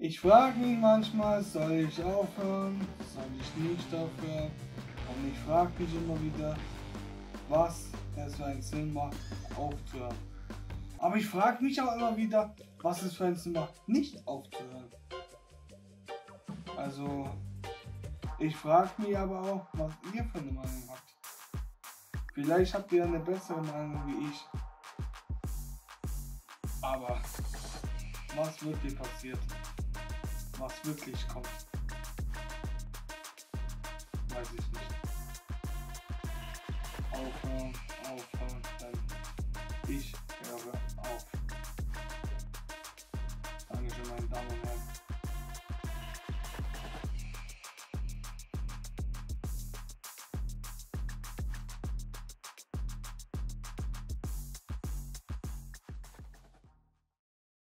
Ich frage mich manchmal, soll ich aufhören, soll ich nicht aufhören? Und ich frage mich immer wieder, was es für einen Sinn macht, aufzuhören. Aber ich frage mich auch immer wieder, was es für einen Sinn macht, nicht aufzuhören. Also, ich frage mich aber auch, was ihr für eine Meinung habt. Vielleicht habt ihr eine bessere Meinung wie ich. Aber was wirklich passiert, was wirklich kommt, weiß ich nicht. Aufhören.